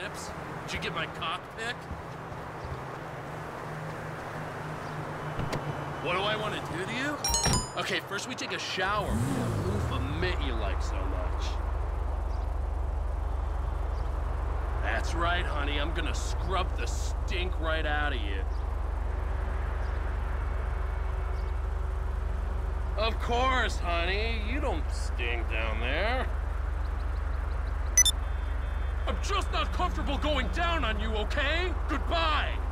lips? Did you get my cock pic? What do I want to do to you? Okay, first we take a shower with that loofah mitt you like so much. That's right, honey. I'm gonna scrub the stink right out of you. Of course, honey. You don't stink down there. I'm just not comfortable going down on you, okay? Goodbye!